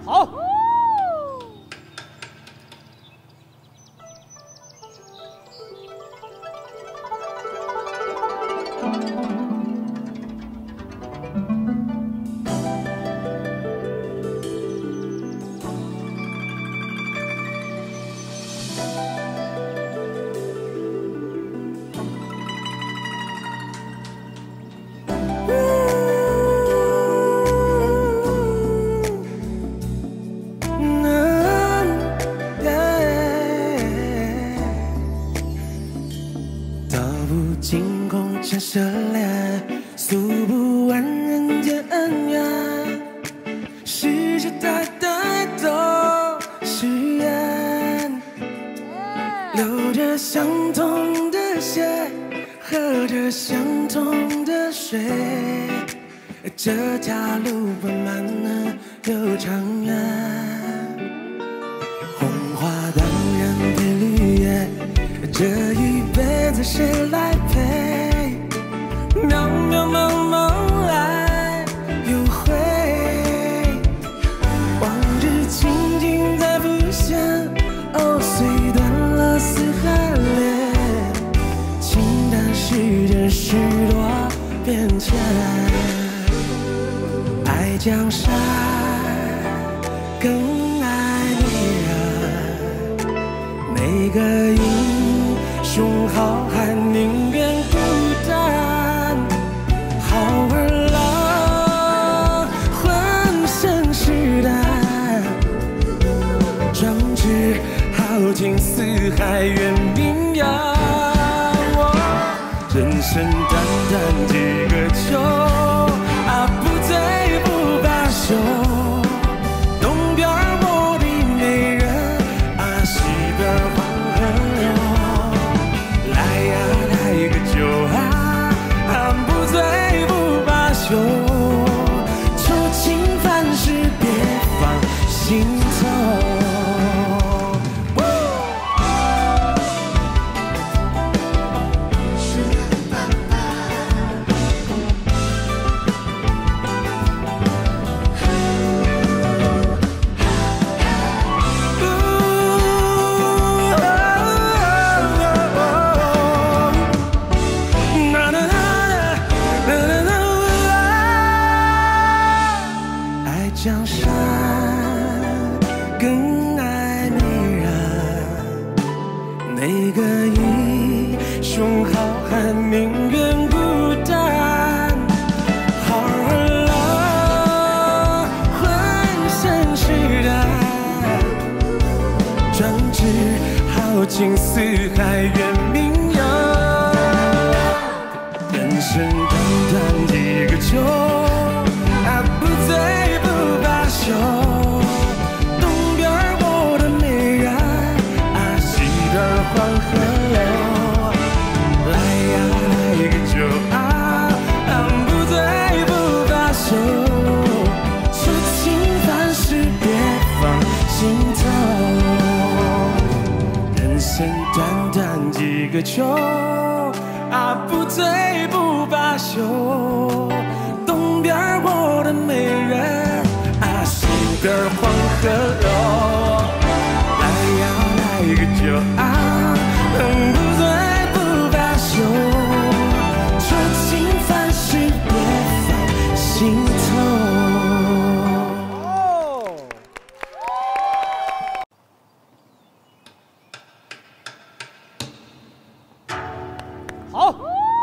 好。 像涉猎，诉不完人间恩怨，世界代代都是缘，流着相同的血，喝着相同的水，这条路漫漫又长远，红花当然配绿叶，这一辈子谁来陪？渺渺茫茫来又回，往日情景再浮现，哦，虽断了丝和裂，情淡世间许多变迁，爱江山更爱美人，每个英雄好汉宁愿孤单。好儿郎，浑身是胆，壮志豪情四海远名扬。人生短短几个秋，啊，不醉不罢休。东边我的美人，啊，西边黄河流。来呀，来个酒啊，不醉不罢休，求情凡事别放心头。江山更爱美人，每个英雄好汉宁愿孤单。好儿郎，浑身是胆，壮志豪情四海远名扬。人生短短几个秋，啊，不醉不罢休。东边我的美人，啊，西边黄河流。来呀，来个酒啊，不醉不罢休。求情凡事别放心头。人生短短几个秋，啊，不醉不罢休。东边我的美人，啊，西边黄河流。来呀，来个酒啊，不醉不罢休。求情凡事别放心头。 好。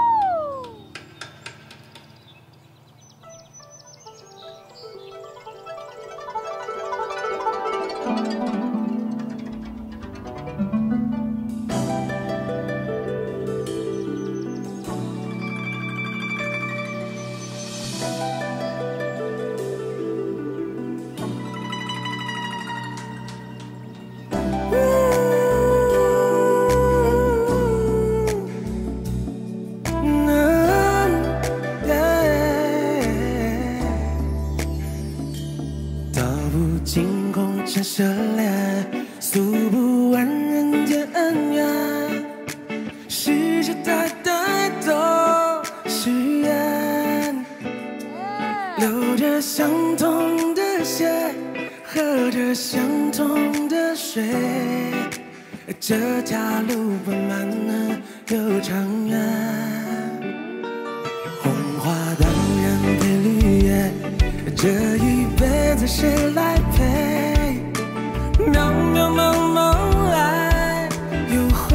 惊鸿前涉猎，诉不完人间恩怨，世界代代都是缘，流着相同的血， 喝着相同的水，这条路本漫呢又长远。红花当然配绿叶，这一辈子谁来陪？渺渺茫茫来又回，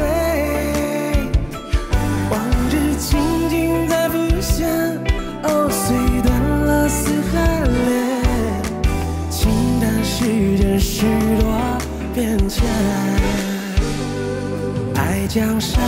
往日情景再浮现。哦，虽断了丝还连，情淡时间许多变迁。爱江山，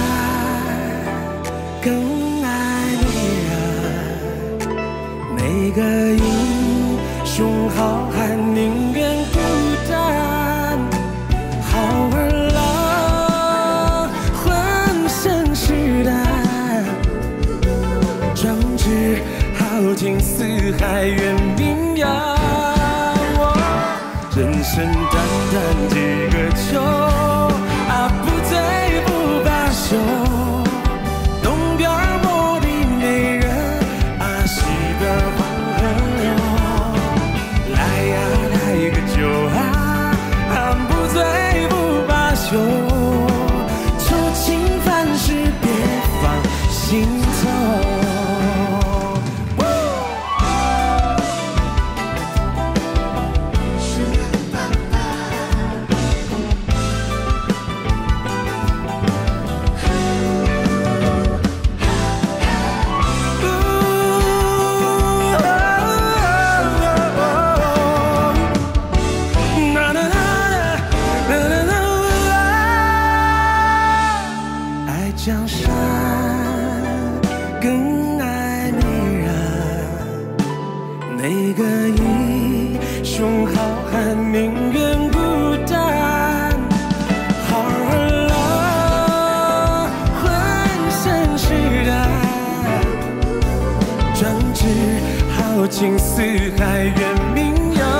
更爱女人。每个英雄好汉宁愿孤单，好儿郎浑身是胆，壮志豪情四海远名扬。人生短短几个秋，啊，不醉不罢休。东边我的美人，啊，西边黄河流。来呀，来个酒啊，啊，不醉不罢休。愁情烦事别放心头。江山更爱美人，每个英雄好汉宁愿孤单，好儿郎浑身是胆，壮志豪情四海远名扬。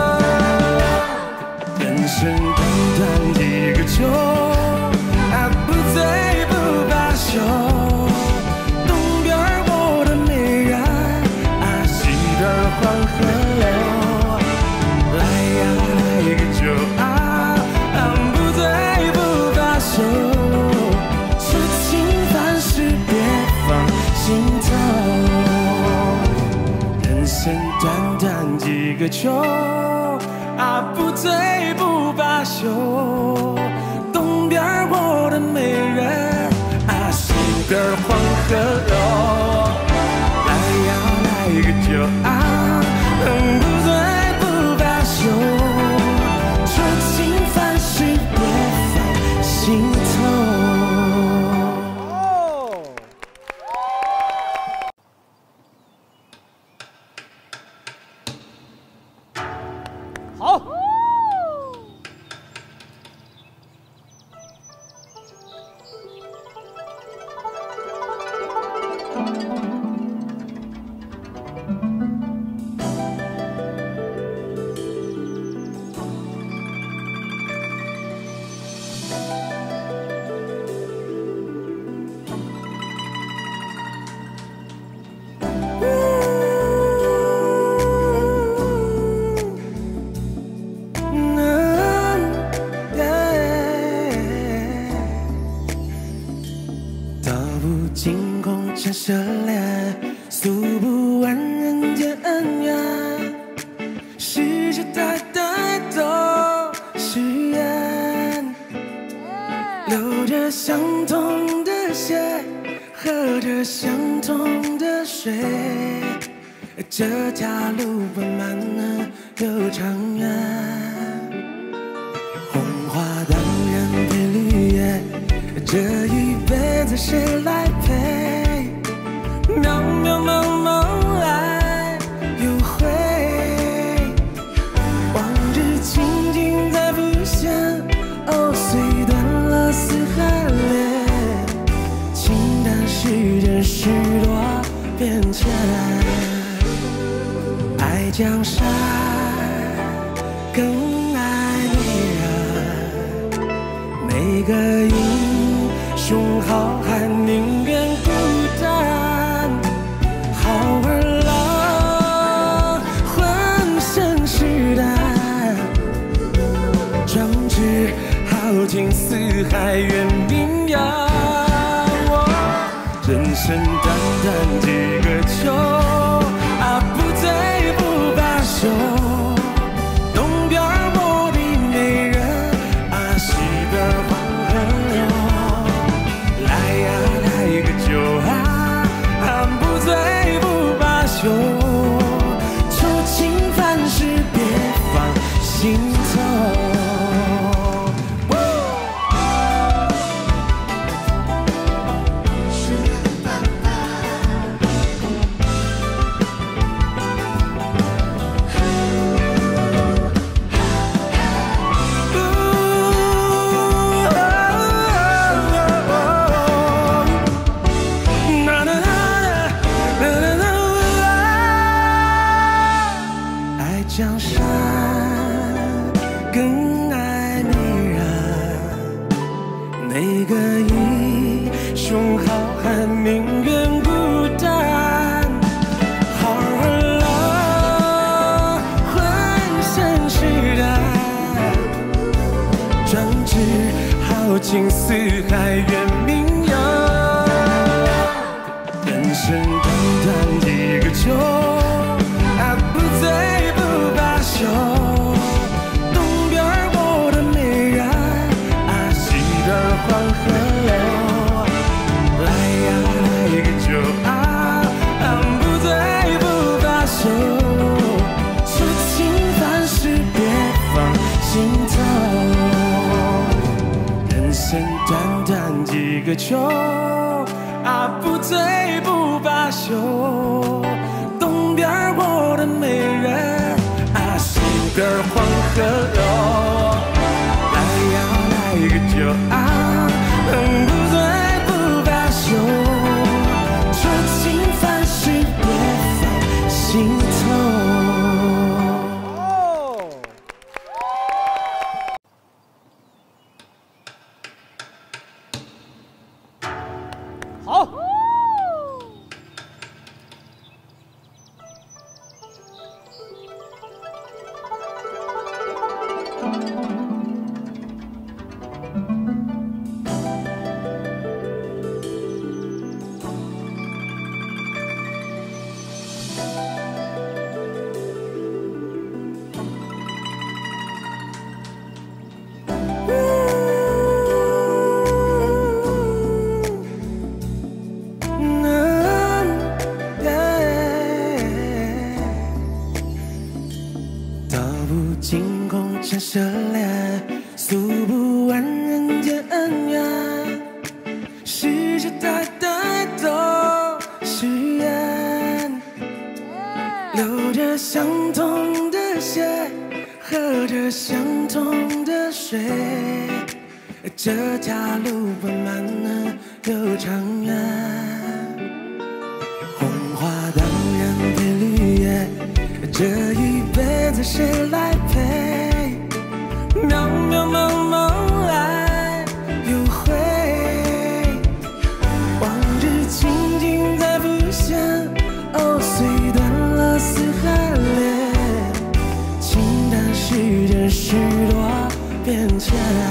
人生短短几个秋，啊，不醉不罢休。东边我的美人，啊，西边黄河流。来呀，来个酒啊，不醉不罢休。痴情烦事别放心头。人生短短几个秋，啊，不醉不罢休。东边我的美人，啊，西边黄河流。来呀，来个酒啊，不醉不罢休。愁情烦事别放心头。 好。 道不尽红尘奢恋，诉不完人间恩怨。世世代代都是缘，流着相同的血，喝着相同的水，这条路本漫呢又长远。红花当然配绿叶，这一辈子谁来陪？渺渺茫茫来又回，往日情景再浮现。哦，虽断了丝还连，情淡时间许多变迁。爱江山更爱女人，每个英雄好汉宁愿孤单，好儿郎浑身是胆， 海远名扬。人生短短几个秋，啊，不醉不罢休。东边我的美人，啊，西边黄河流。来呀，来个酒啊，不醉不罢休。愁情烦事别放心头。江山更爱美人，哪个英雄好汉宁愿孤单？好儿郎浑身是胆，壮志豪情四海远名扬。人生短短几个秋，啊，不醉不罢休。东边我的美人，啊，西边黄河流。来呀，来个酒啊，不醉不罢休。愁情烦事别放心头。人生短短几个秋，啊，不醉不罢休。东边我的美人，啊，西边黄河流。来呀，来个酒啊，不醉不罢休。愁情烦事别放心头。 好。 惊鸿前涉猎，诉不完人间恩怨。世世代代都是缘，流着相同的血，喝着相同的水。这条路漫漫又长远，红花当然配绿叶。这一辈子谁来陪？渺渺茫茫来又回，往日情景再浮现。哦，虽断了丝还连，轻淡世间许多变迁。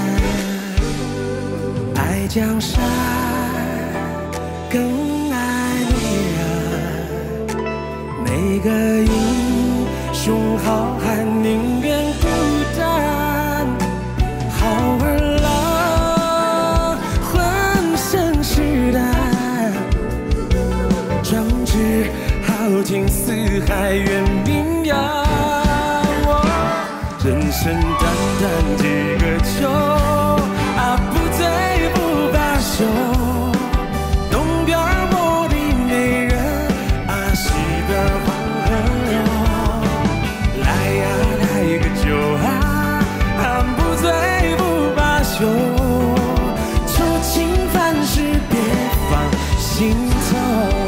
爱江山更爱美人，每个英雄好汉宁愿孤单。好儿郎浑身是胆，壮志豪情四海远名扬。人生短短几个秋，啊，不醉不罢休。东边我的美人，啊，西边黄河流。来呀，来个酒啊，不醉不罢休。愁情烦事别放心头。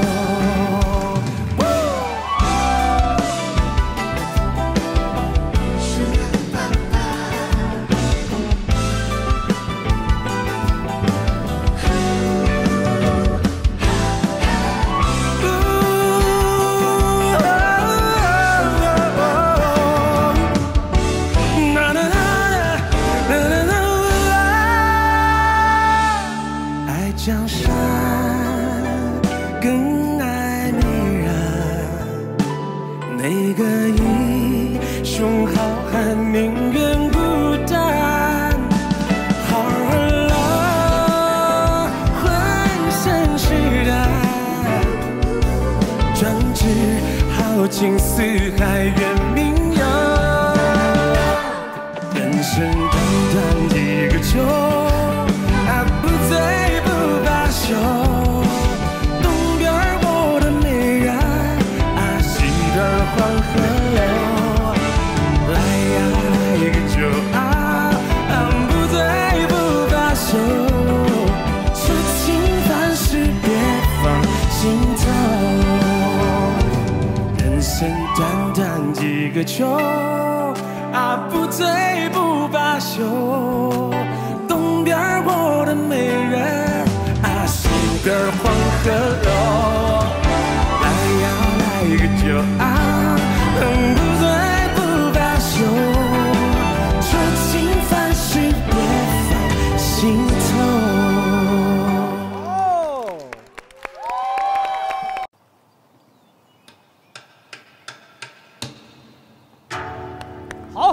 豪情四海远名扬，人生短短几个秋，啊不醉不罢休。东边我的美人，啊西边黄河流。来呀来个酒啊，不醉不罢休。痴情凡事别放心头。人生短短几个秋，啊不醉不罢休。东边我的美人，啊西边黄河流。来呀来个酒啊，不醉不罢休。痴情凡事别放心头。 好，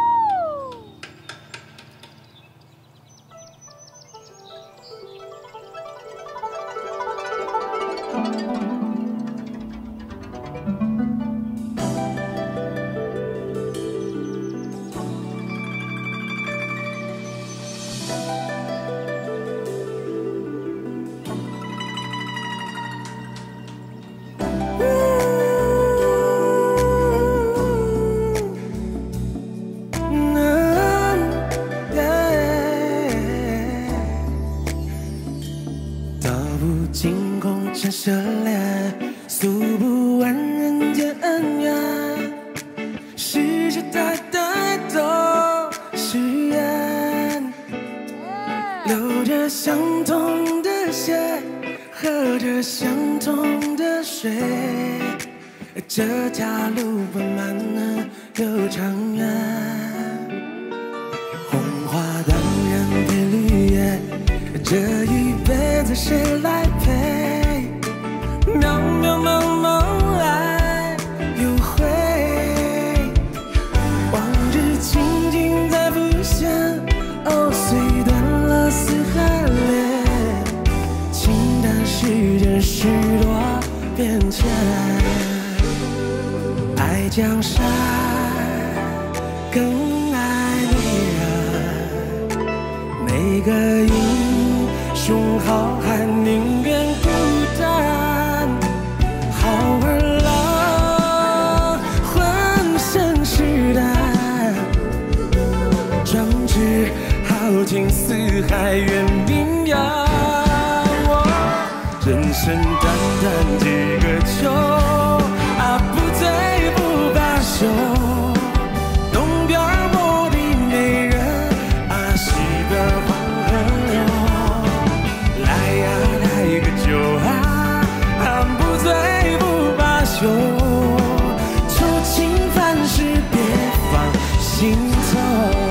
道不尽红尘涉猎，诉不完人间恩怨。世世代代都是缘，流着相同的血，喝着相同的水。这条路不漫又长远，红花当然配绿叶。这一辈子谁来陪？渺渺茫茫来又回，往日情景再浮现。哦，虽断了丝还连，情淡世间许多变迁。爱江山，更爱女人，每个英雄好汉宁愿孤单，好儿郎浑身是胆，壮志豪情四海远名扬。人生短短几个秋，啊不醉不罢休。东边我的美人，啊西边黄河流。来呀来个酒啊，不醉不罢休。愁情凡事别放心头。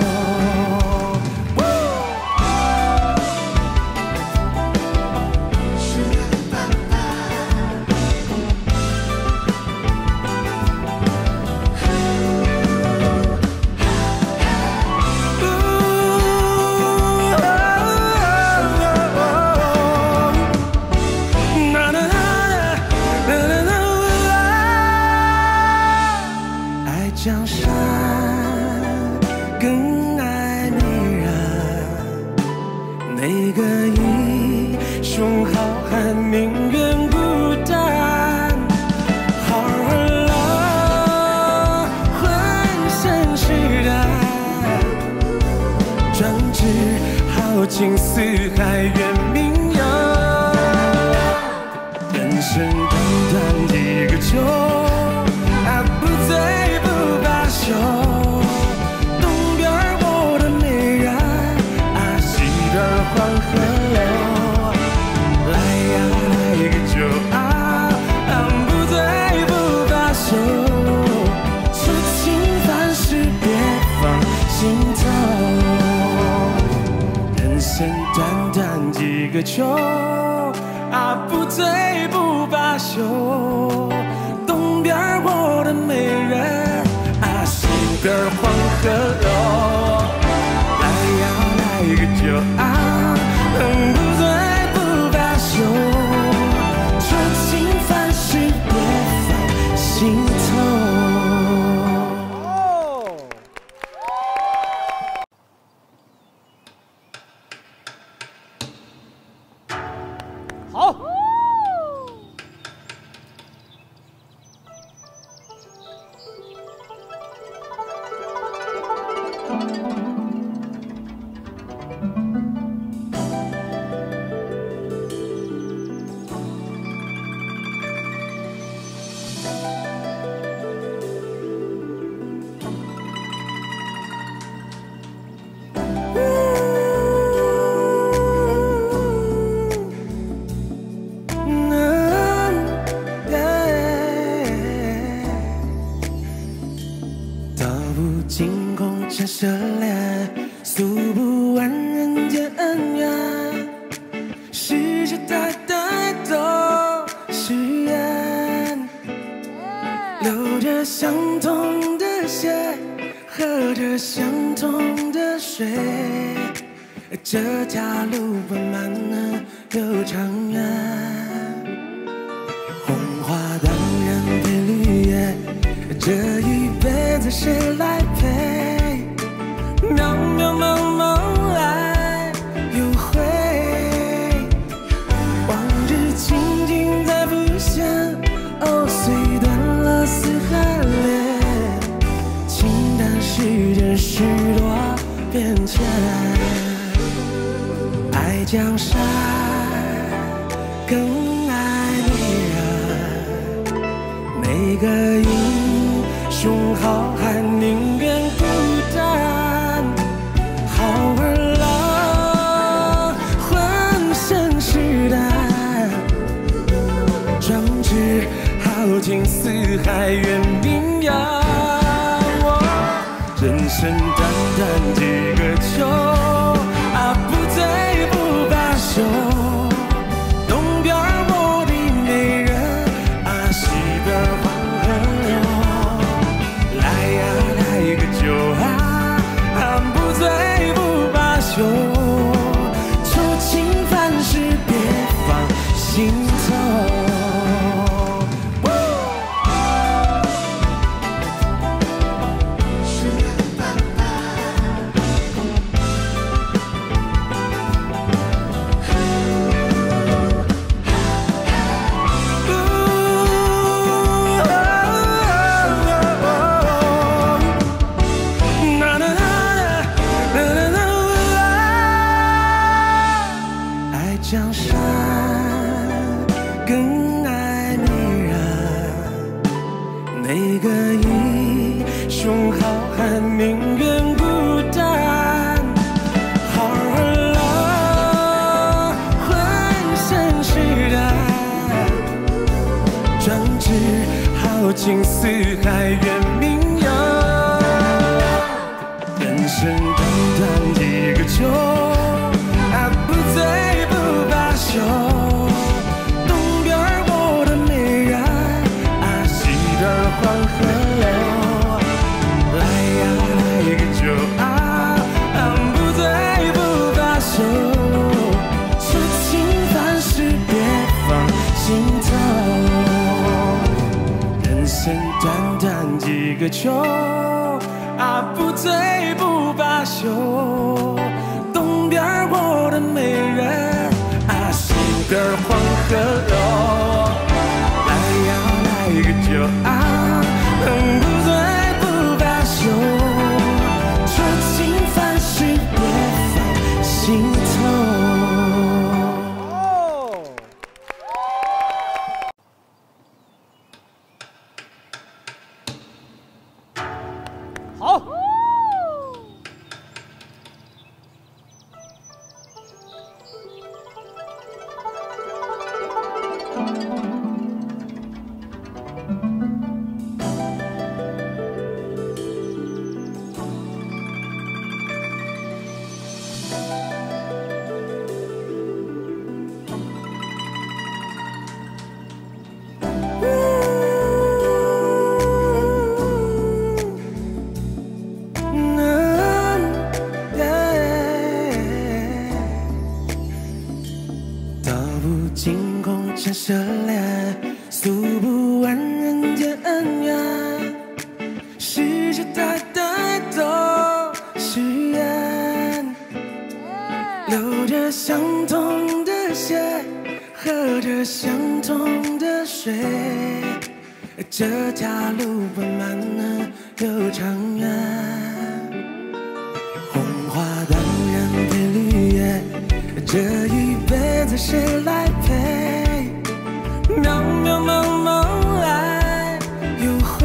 江山更爱美人，每个英雄好汉宁愿孤单，好儿郎浑身是胆，壮志豪情四海远名扬。人生短短几个秋，啊不醉不罢休。东边我的美人，啊西边黄河流。来呀来个酒啊，不醉不罢休。痴情凡事别放心头。人生短短几个秋，啊不醉不罢休。东边我的美人，啊西边黄河流。来呀来个酒啊，不醉不罢休。痴情凡事别放惊弓前射猎，诉不完人间恩怨。世世代代都是缘，流着相同的血，喝着相同的水，这条路漫漫又长远。红花当然配绿叶，这一辈子谁来陪？渺渺茫茫来又回，往日情景再浮现，哦，虽断了丝还连，情淡世间许多变迁。爱江山更爱女人，每个英雄好汉宁愿孤单，好儿郎浑身是胆，壮志豪情四海远名扬。人生短短几个秋，啊，不醉不罢休。东边我的美人，啊，西边黄河流。来呀，来个酒啊，不醉不罢休。愁情烦事别放心头。江山更爱女人，每个英雄好汉宁愿孤单，好儿郎浑身是胆，壮志豪情四海远名扬。人生短短几个秋，啊，不醉不罢休。东边我的美人，啊，西边黄河流。来呀，来个酒啊，不醉不罢休。痴情烦事别放心头。人生短短几个秋，啊，不醉不罢休。东边我的美人，啊，西边黄河流。来呀，来个酒啊，不醉不罢休。愁情烦事别放心头。 好。惊弓前射猎，诉不完人间恩怨。世世代代都是缘，流着相同的血，喝着相同的水，这条路漫漫又长远。红花当然配绿叶，这一辈子谁来陪？渺渺茫茫来又回，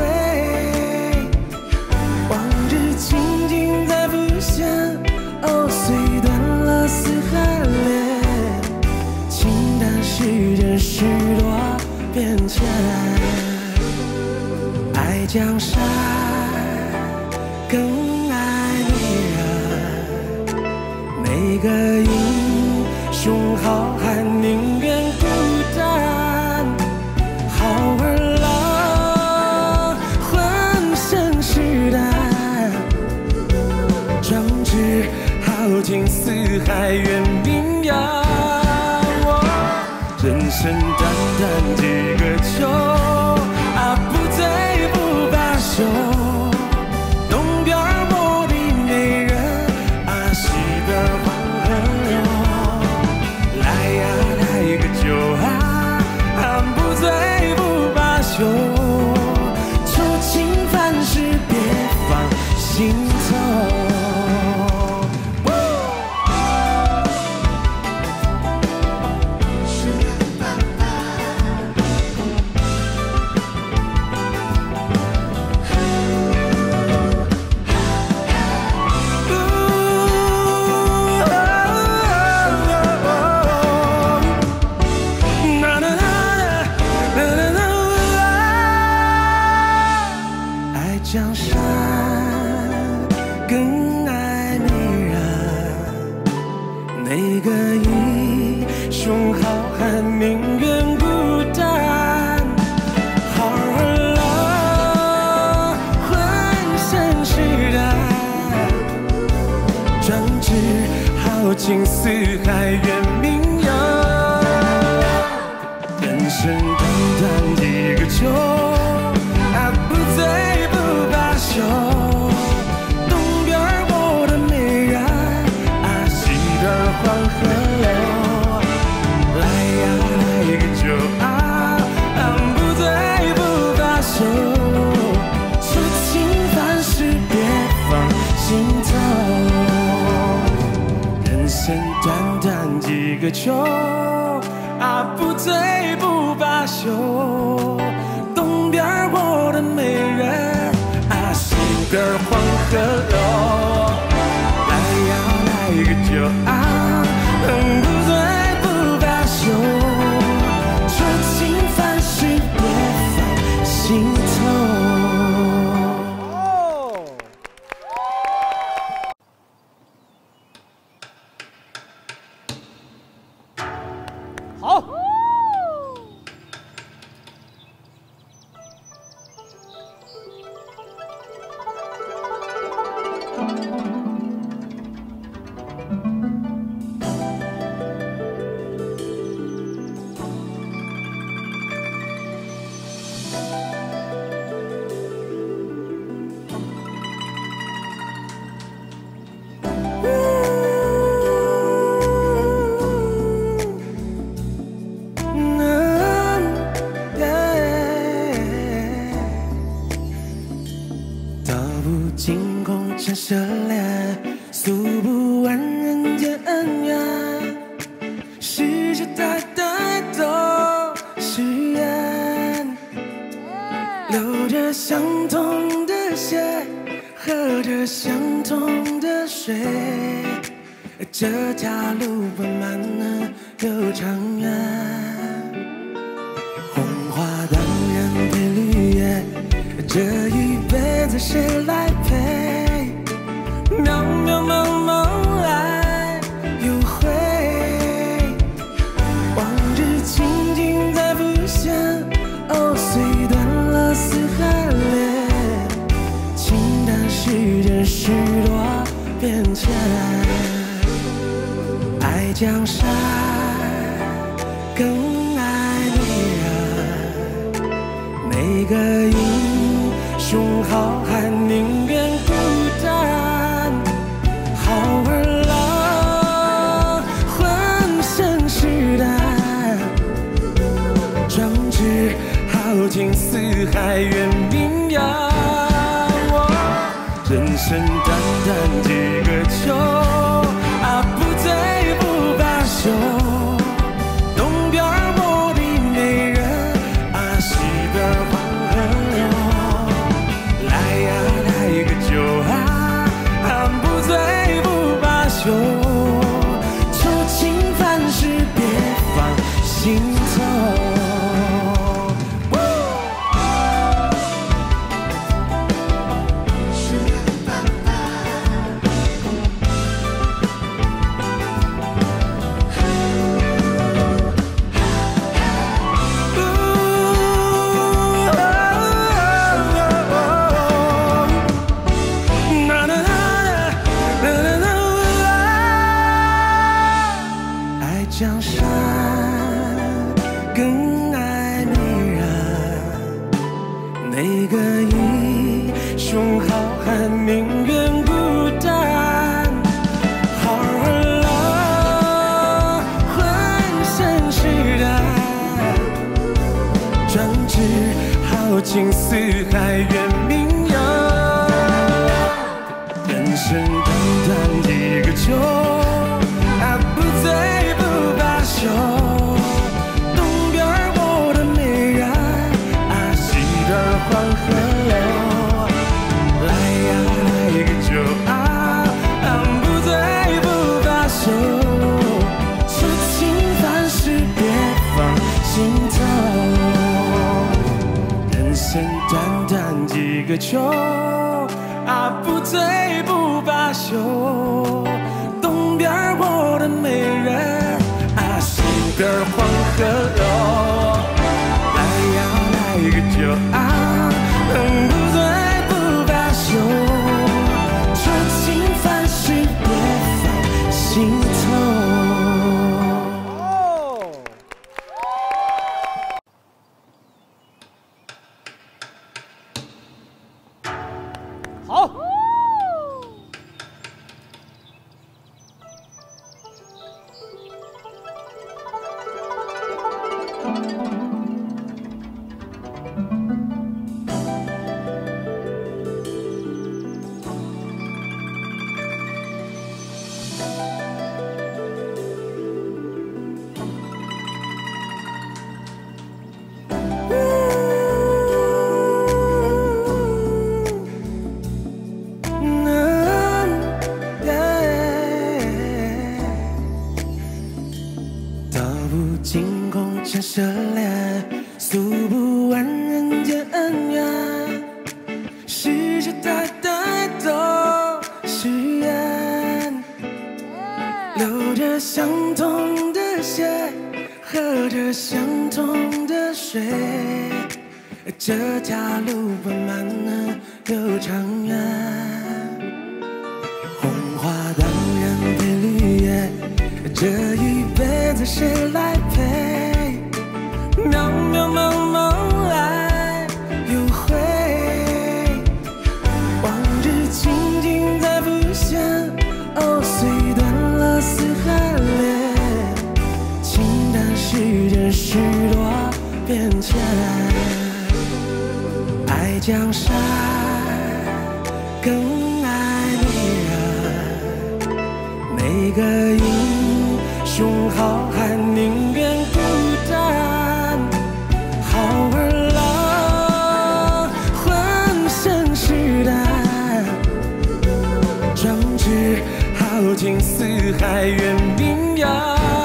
往日情景再浮现，哦，虽断了丝还连，情淡世间许多变迁。爱江山更爱你人。每个英雄好汉宁愿孤单，好儿郎浑身是胆，壮志豪情四海远名扬。人生短短几个秋，啊，不醉不罢休。东边我的美人，啊，西边黄河流。来呀，来个酒啊，不醉不罢休。愁情烦事别放心头。江山更爱美人，每个英雄好汉宁愿孤单，好儿郎浑身是胆，壮志豪情四海远名扬。人生短短几个秋，啊，不醉不罢休。东边我的美人，啊，西边黄河流。来呀，来个酒啊，不醉不罢休。愁情烦事别放心头。人生短短几个秋，啊，不醉不罢休。东边我的美人，啊，西边黄河流。来呀，来个酒啊，不醉不罢休。愁情烦事别放心头。 好。 道不尽红尘奢恋，诉不完人间恩怨。世世代代都是缘，流着相同的血，喝着相同的水。这条路不漫又长远，红花当然配绿叶。这一辈子谁来陪？渺渺茫茫来又回，往日情景再浮现。哦，虽断了丝还连，情淡时间许多变迁。爱江山更爱美人，每个英雄好汉宁愿孤单，好儿郎浑身是胆，壮志豪情四海远名扬。人生短短几个秋，啊，不醉不罢休。东边我的美人，啊，西边黄河流。来呀，来个酒啊，不醉不罢休。愁情烦事别放心头。 每个英雄好汉宁愿孤单，好儿郎浑身是胆，专制豪情四海远名扬，人生短短几个秋，啊不醉不罢休。东边我的美人，啊西边黄河流，来呀来个酒啊，不醉不罢休。痴情凡事别放心头，人生短短几个秋，啊不醉不罢休。东边我的美人，啊西边黄河流，来呀来个酒啊，不醉不罢休。痴情凡事别放心头。 好。 道不尽红尘奢恋，诉不完人间恩怨，世世代代都是缘，流着相同的血，喝着相同的水，这条路漫漫又长远，红花当然配绿叶，这一辈子谁来陪？渺渺茫茫来又回，往日情景再浮现，哦，碎断了四海恋，情淡世间许多变迁，爱江山更爱女人，每个英雄好汉宁愿孤单，好儿郎浑身是胆，壮志豪情四海远名扬。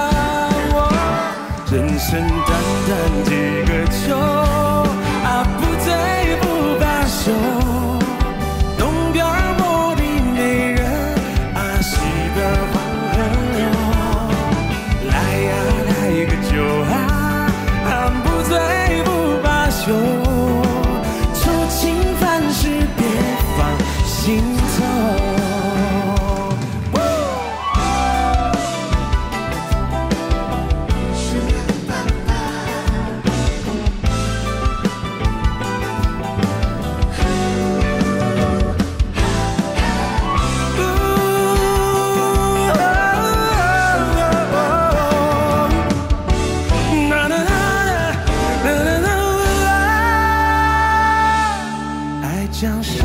人生短短几个秋，啊不醉不罢休。东边我的美人，啊西边黄河流，来呀来个酒啊，不醉不罢休。愁情凡事别放心头。爱江山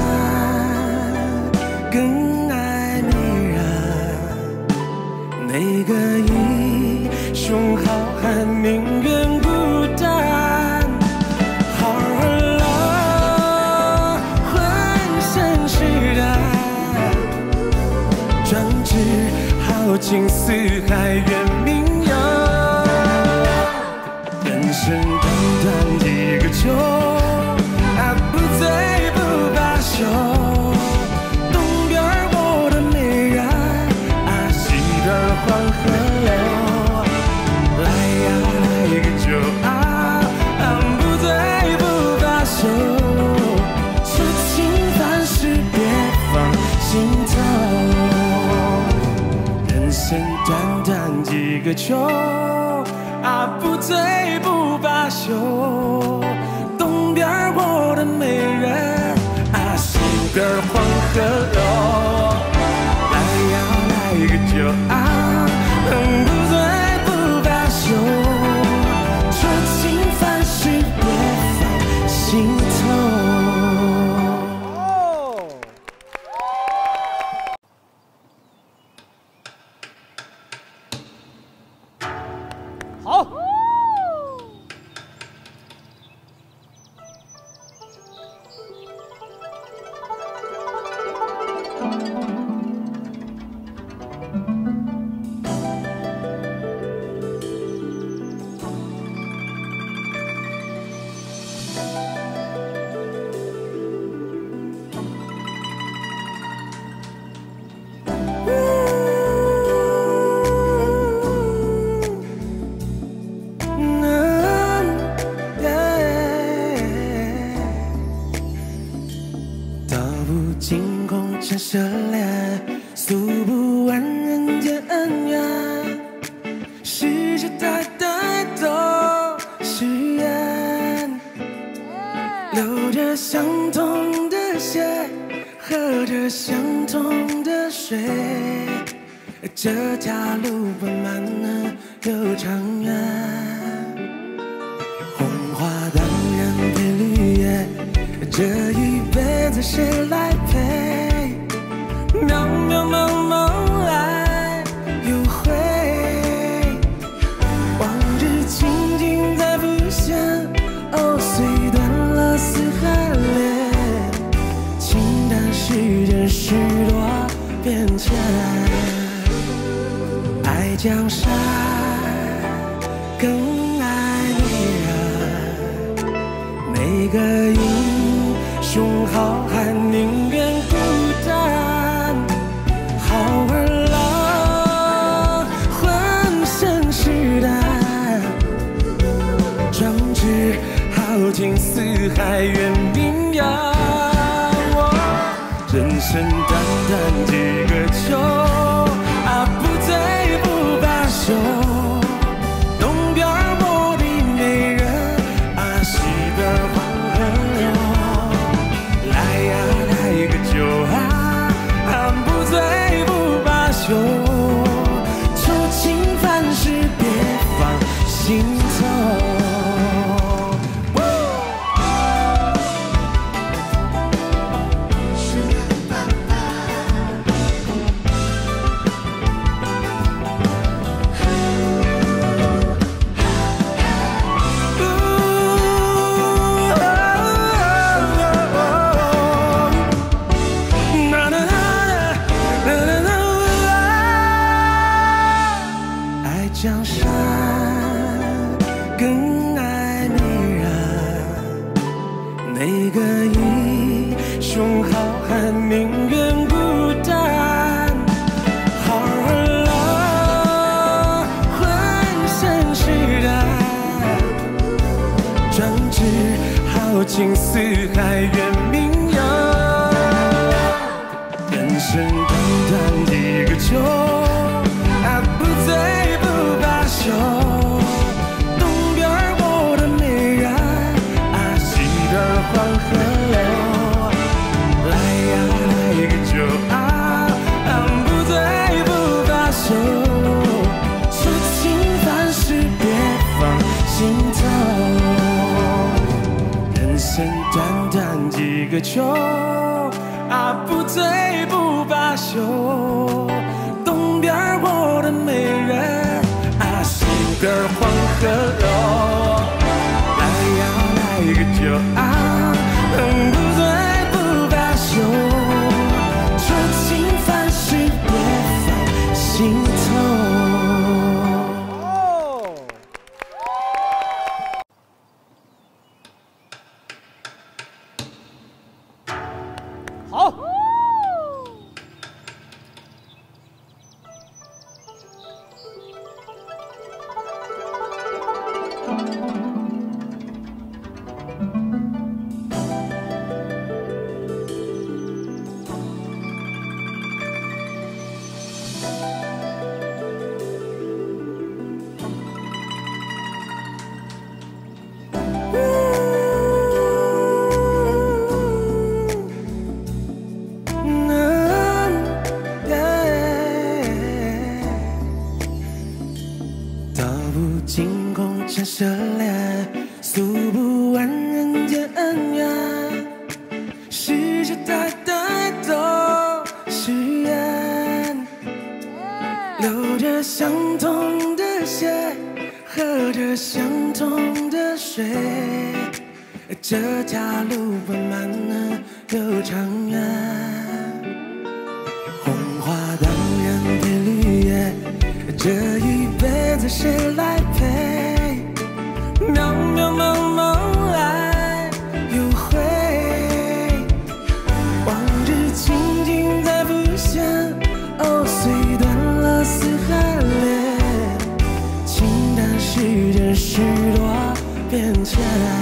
更爱女人，每个英雄好汉宁愿孤单，好儿郎浑身是胆，壮志豪情四海远名扬。人生短短几个秋，啊不醉不罢休。东边我的美人，啊西边黄河流，来呀来个酒啊，不醉不罢休。痴情凡事别放心头，人生短短几个秋，啊不醉不罢休。东东边我的美人啊，西边黄河流。来呀，来个酒啊，能不醉不罢休，说情凡事别放心头。 好。 道不尽红尘奢恋，诉不完人间恩怨。世世代代都是缘，流着相同的血，喝着相同的水，这条路漫漫又长远。红花当然配绿叶，这一辈子谁来陪？渺渺茫茫来又回，往日情景再浮现，哦，虽断了丝还连，轻淡世间许多变迁。爱江山，更爱你人，每个英雄好汉宁愿孤单，好儿郎浑身是胆，壮志豪情四海远名扬。人生短短几个秋啊，不醉不罢休。东边我的美人啊，西边黄河流。来呀，来个酒啊，不醉不罢休。愁情凡事别放心头。江山更爱美人，每个英雄好汉宁愿孤单，好儿郎浑身是胆，壮志豪情四海远名扬。人生短短几个秋啊，不醉不罢休。东边我的美人啊，西边黄河流。来呀，来个酒啊，不醉不罢休。说情凡事别放心头。人生短短几个秋啊，不醉不罢休。东边我的美人啊，西边黄河流。来呀，来个酒啊，不醉不罢休。说情凡事别放心头。 好。 着相同的水，这条路漫漫又长远。红花当然配绿叶，这一辈子谁来陪？渺渺茫茫来又回，往日情景再浮现。哦，虽断了丝还连，情淡时间许多变迁。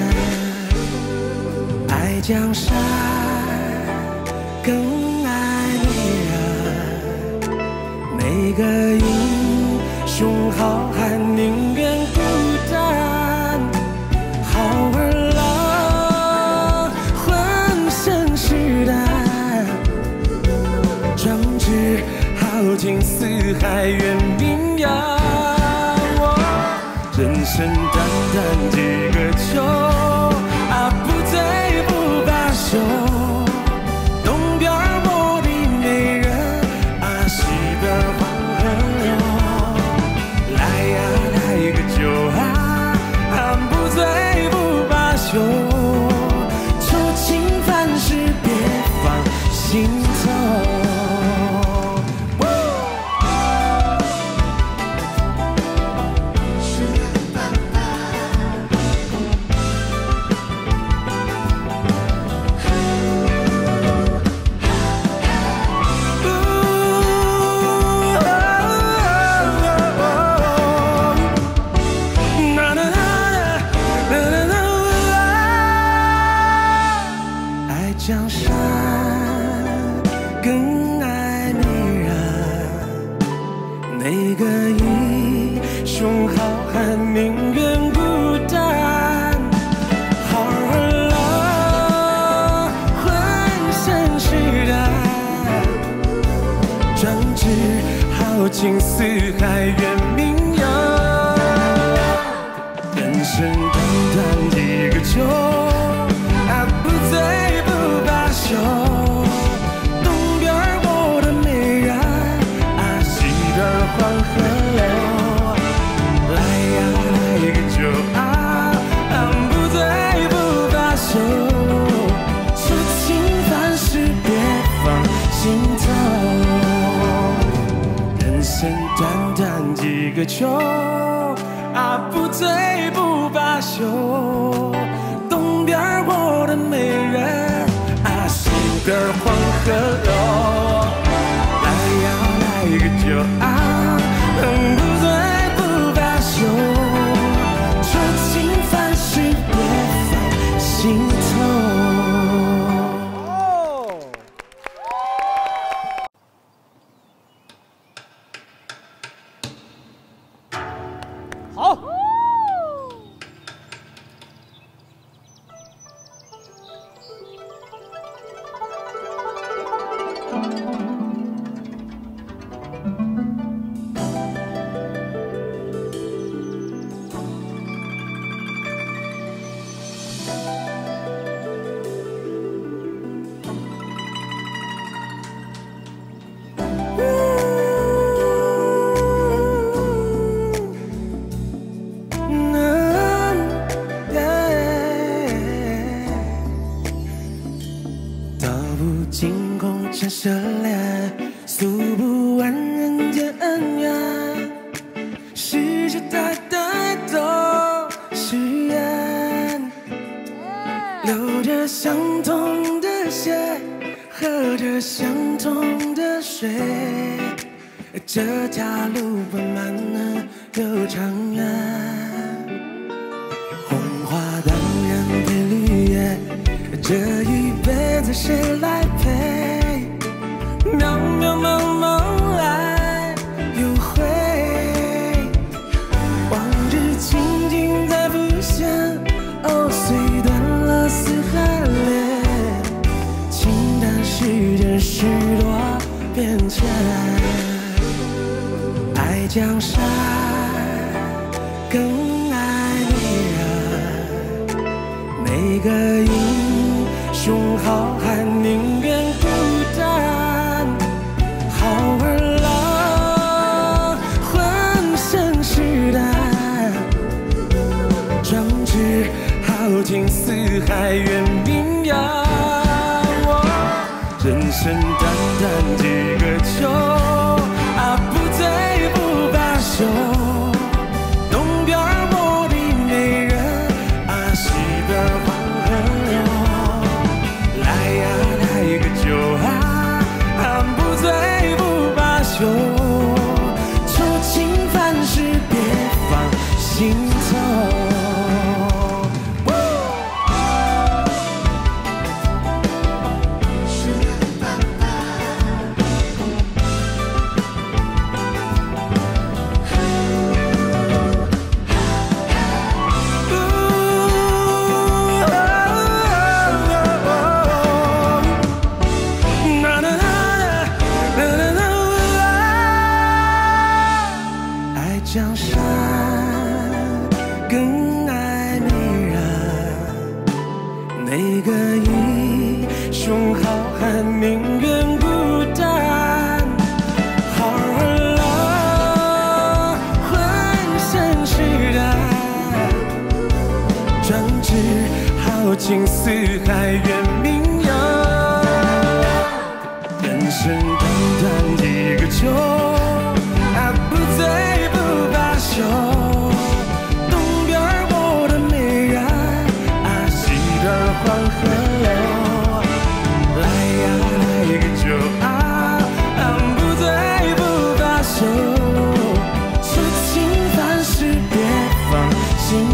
爱江山更爱女人，每个英雄好汉宁愿孤单。好儿郎浑身是胆，壮志豪情四海远名扬。人生短短几个秋，啊不醉不罢休。东边我的美人，啊西边黄河流。来呀来个酒啊，不醉不罢休。愁情烦事别放心头。江山更爱美人，每个英雄好汉宁愿孤单。好儿郎浑身是胆，壮志豪情四海远名扬。人生短短几个秋，啊不醉不罢休。东边我的美人，啊西边黄河流。来呀来个酒啊，不醉不罢休。愁情烦事别放心头。人生短短几个秋，啊不醉不罢休。东边我的美人，啊西边黄河流。来呀来个酒啊，不醉不罢休。愁情烦事别放心头。 好。 道不尽红尘奢恋，诉不完人间恩怨。世世代代都是缘，流着相同的血，喝着相同的水，这条路漫漫又长远。红花当然配绿叶，这一辈子谁来陪？渺渺茫茫来又回，往日情景再浮现。哦，虽断了丝还连，情淡时间许多变迁。爱江山更爱女人，每个英雄好汉宁愿孤单。好儿郎浑身是胆， 人生短短几个秋，啊，不醉不罢休。东边我的美人，啊，西边黄河流。来呀，来个酒啊，不醉不罢休。愁情烦事别放心头。江山更爱美人，哪个英雄好汉宁愿孤单？好儿郎浑身是胆，壮志豪情四海远名扬。人生短短几个秋，啊，不醉不罢休。东边我的美人，啊，西边黄河流。来呀，来个酒啊，不醉不罢休。愁情烦事别放心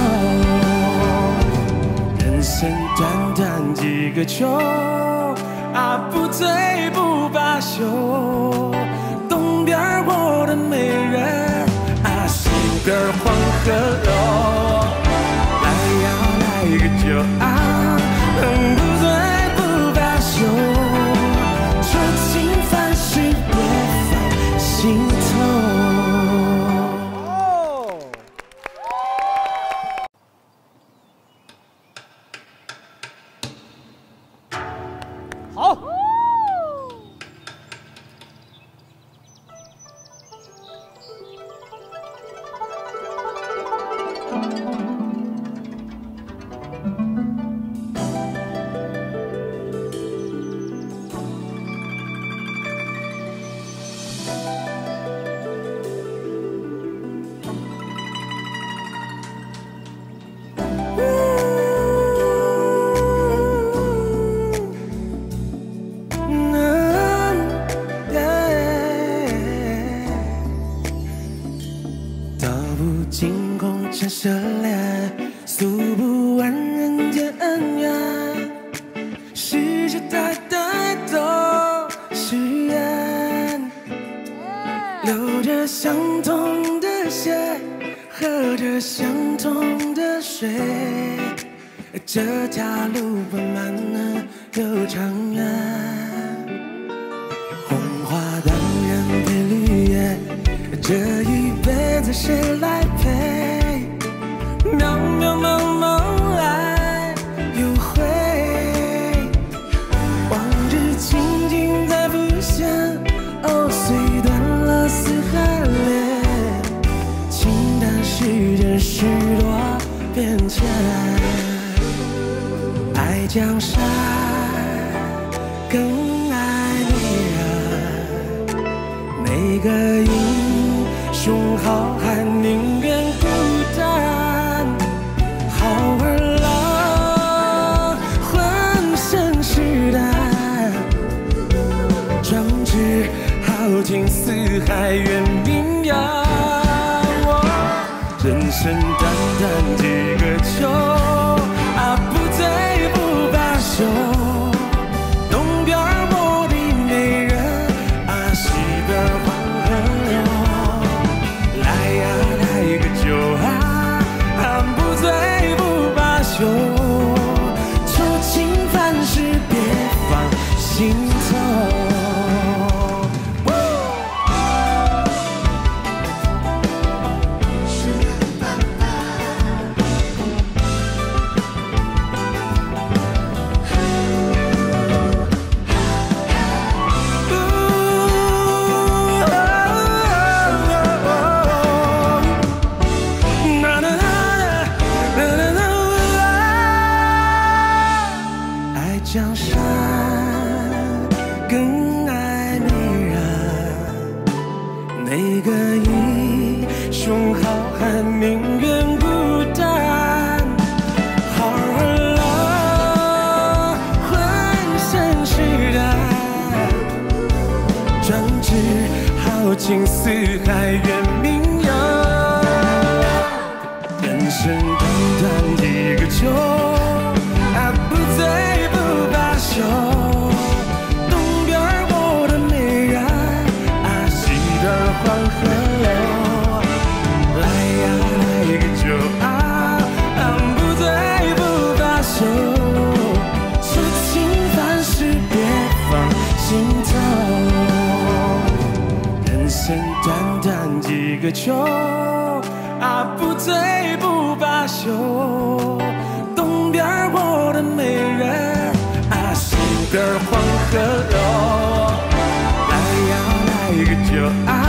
头。人生短短几个秋，啊，不醉不罢休。东边我的美人，啊，西边黄河流。来呀，来个酒啊，不醉不罢休。愁情烦事别放心头。 好。 道不尽红尘奢恋，诉不完人间恩怨。世世代代都是缘，流着相同的血，喝着相同的水。这条路漫漫又长远，红花当然配绿叶。这一辈子谁来陪？渺渺茫茫来又回，往日情景再浮现。哦，虽断了丝还连，轻淡世间许多变迁。爱江山更爱美人，每个英雄好汉宁愿孤单。好儿郎浑身是胆，壮志豪情四海远名扬。人生短短几个秋，啊，不醉不罢休。东边我的美人，啊，西边黄河流。来呀，来个酒啊，不醉不罢休。愁情烦事别放心头。江山更爱没人。那个英雄好汉宁愿孤单，好了，浑身是胆，专制豪情四海远名扬。人生短短几个秋，啊，不醉不罢休。东边我的美人，啊，西边黄河流。来呀，来个酒啊，不醉不罢休。痴情凡事别放心头。人生短短几个秋，啊，不醉不罢休。东边我的美人，啊，西边黄河流。来呀，来个酒啊。